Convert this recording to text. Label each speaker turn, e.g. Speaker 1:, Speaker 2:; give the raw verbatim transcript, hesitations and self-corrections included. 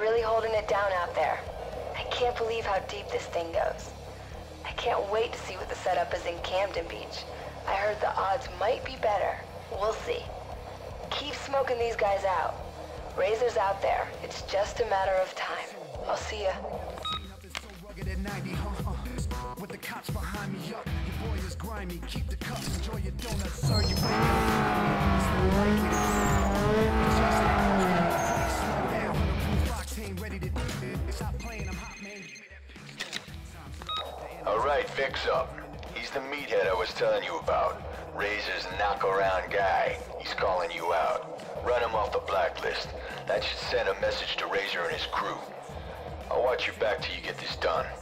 Speaker 1: really holding it down out there. I can't believe how deep this thing goes. I can't wait to see what the setup is in Camden Beach. I heard the odds might be better. We'll see. Keep smoking these guys out. Razor's out there. It's just a matter of time. I'll see ya.
Speaker 2: With the cops behind me up, your boy is grimy. Keep the cups, enjoy your donuts, sir. You
Speaker 3: Alright, Vic's up. He's the meathead I was telling you about. Razor's knock-around guy. He's calling you out. Run him off the blacklist. That should send a message to Razor and his crew. I'll watch your back till you get this done.